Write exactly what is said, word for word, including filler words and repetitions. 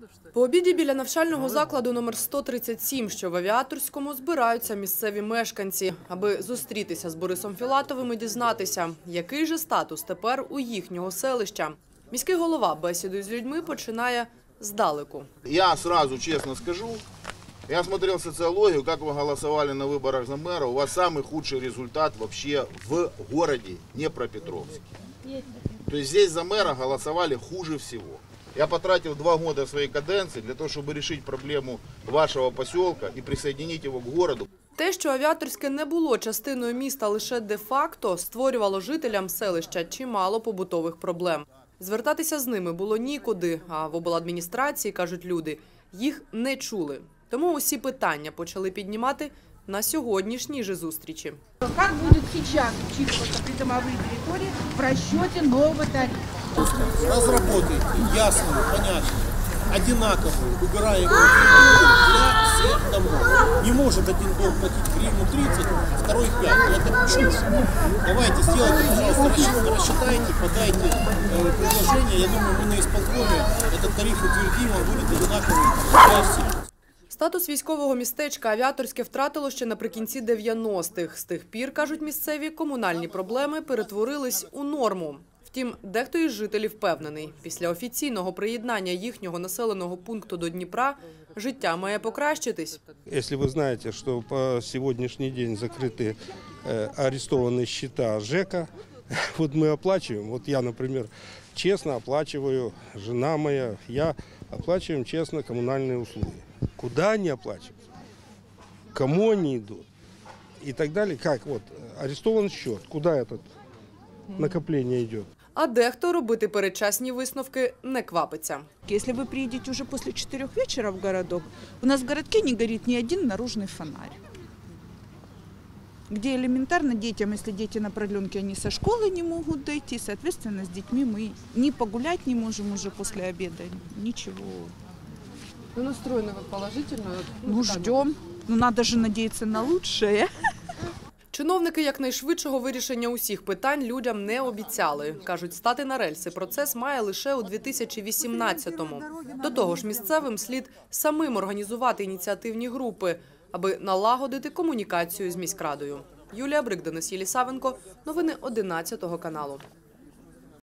По обіді біля навчального закладу номер сто тридцять сім, що в Авіаторському, збираються місцеві мешканці, аби зустрітися з Борисом Філатовим і дізнатися, який же статус тепер у їхнього селища. Міський голова бесіду з людьми починає здалеку. Я сразу честно скажу, я смотрел социологию, как вы голосовали на выборах за мэра, у вас самый худший результат вообще в городе Днепропетровске. То есть здесь за мэра голосовали хуже всего. Я потратил два года своей каденции для того, чтобы решить проблему вашего поселка и присоединить его к городу. Те, що Авіаторське не було частиною міста лише де-факто, створювало жителям селища чимало побутових проблем. Звертатися з ними було нікуди, а в обладміністрації, кажуть люди, їх не чули. Тому усі питання почали піднімати на сьогоднішній же зустрічі. Як буде зараз числитися придомові території в розчеті нового тарифу? Разработайте ясную, понятную, одинаковую, убираемую для всех домов. Не может один дом платить гривну тридцать, второй пять. Это чушь. Давайте сделайте, пожалуйста, рассчитайте, подайте э, предложение. Я думаю, мы на исполкоме этот тариф утвердим, он будет одинаковый для всех. Статус військового містечка Авіаторське втратило ще наприкінці дев'яностих. З тих пір, кажуть місцеві, комунальні проблеми перетворились у норму. Втім, дехто із жителів впевнений, після офіційного приєднання їхнього населеного пункту до Дніпра життя має покращитись. Якщо ви знаєте, що по сьогоднішній день закриті арестовані счета ЖЕКа, от ми оплачуємо, от я, наприклад, чесно оплачую, жена моя, я оплачиваем честно коммунальные услуги. Куда они оплачиваются? Кому они идут? И так далее. Как вот арестован счет, куда это накопление идет? А дехто робити передчасні висновки не квапиться. Если вы приедете уже после четырех вечера в городок, у нас в городке не горит ни один наружный фонарь. Где элементарно детям, если дети на продленке, они со школы не могут дойти, соответственно, с детьми мы не погулять не можем уже после обеда, ничего. Ну, настроены вы положительно? Ну, ждем. Ну, надо же надеяться на лучшее. Чиновники якнайшвидшого вирішення усіх питань людям не обіцяли. Кажуть, стати на рельси процес має лише у дві тисячі вісімнадцятому. До того ж, місцевим слід самим організувати ініціативні групи, аби налагодити комунікацію з міськрадою. Юлія Брик, Денис Єлісавенко. Новини одинадцятого каналу.